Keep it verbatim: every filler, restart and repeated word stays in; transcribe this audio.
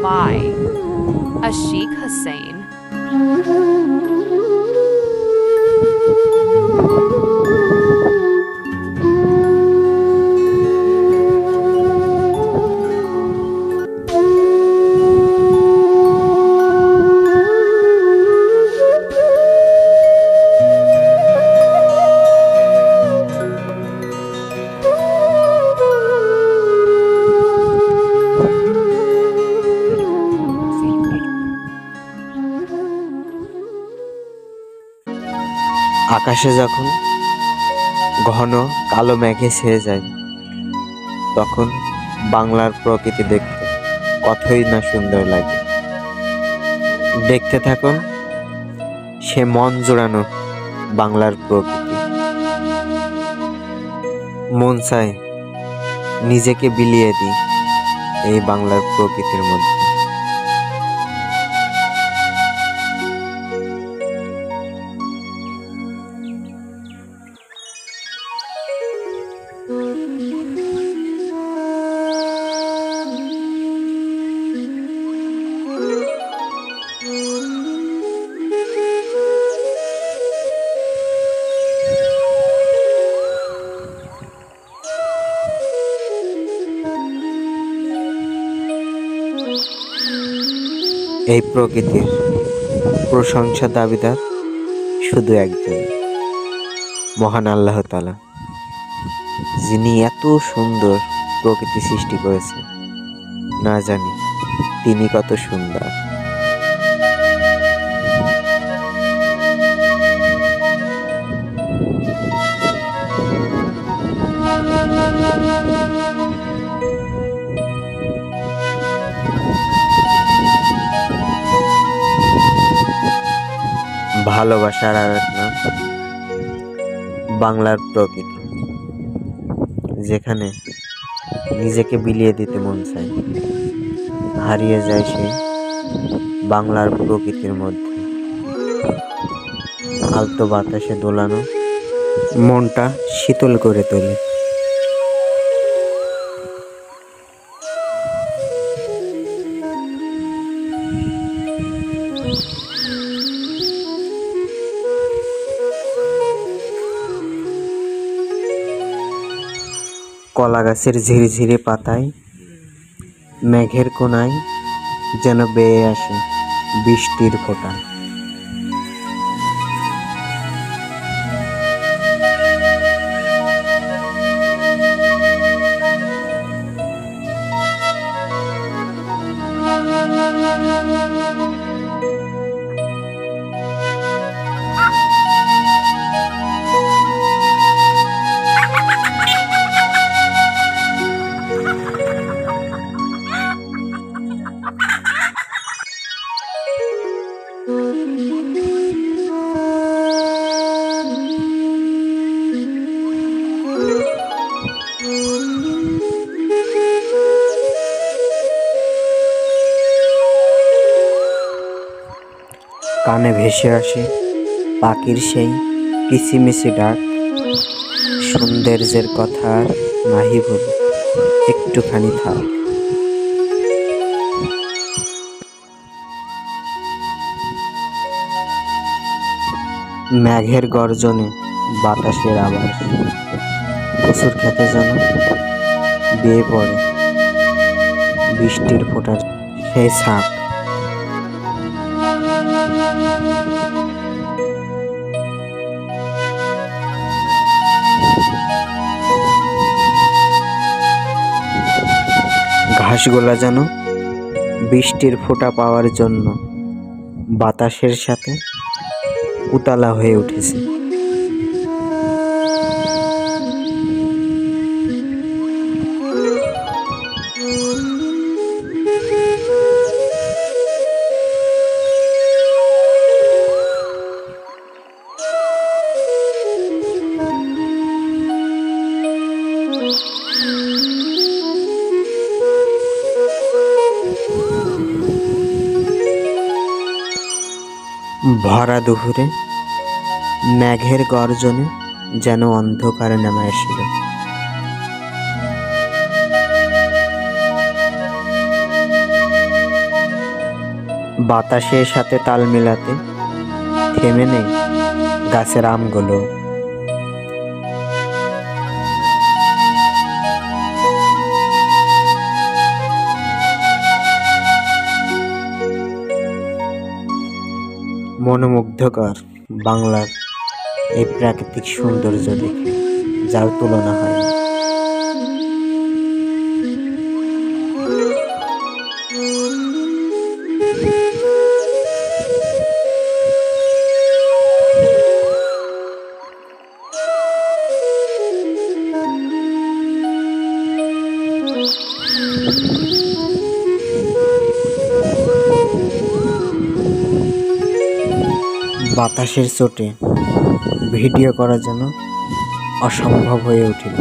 by a Sheikh Hussein. আকাশে যখন ঘন কালো মেঘে ছেয়ে যায়, তখন বাংলার প্রকৃতি দেখতে কতই না সুন্দর লাগে। দেখতে থাকুন সে মন জোড়ানো বাংলার প্রকৃতি। মন চায় নিজেকে বিলিয়ে দিই এই বাংলার প্রকৃতির মধ্যে। এই প্রকৃতির প্রশংসা দাবিদার শুধু একজন, মহান আল্লাহ তাআলা, যিনি এত সুন্দর প্রকৃতি সৃষ্টি করেছেন। না জানি তিনি কত সুন্দর। ভালোবাসার আর এক নাম বাংলার প্রকৃতি, যেখানে নিজেকে বিলিয়ে দিতে মন চায়, হারিয়ে যায় সে বাংলার প্রকৃতির মধ্যে। আলতো বাতাসে দোলানো মনটা শীতল করে তোলে। কলা গাছের ঝিরিঝিরি পাতায় মেঘের কোনায় যেন বেয়ে আসে বৃষ্টির ফোঁটা। কানে ভেসে আসে পাখির সেই কিচিমিচি ডাক, সৌন্দর্যের কথা আর নাহি বলি, একটুখানি থাক। মেঘের গর্জনে বাতাসের আবাস, কচুর খেতে যেন বেয়ে পড়ে বৃষ্টির ফোঁটার সেই ছাপ। ঘাসগুলা যেন বৃষ্টির ফোঁটা পাওয়ার জন্য বাতাসের সাথে উতলা হয়ে উঠেছে। ভরা দুপুরে মেঘের গর্জনে যেন অন্ধকার নেমে আসিল। বাতাসের সাথে তাল মেলাতে থেমে নেই গাছের আমগুলো। মনোমুগ্ধকর বাংলার এই প্রাকৃতিক সৌন্দর্য দেখে যার তুলনা হয় না। বাতাসের চোটে ভিডিও করার জন্য অসম্ভব হয়ে উঠিল।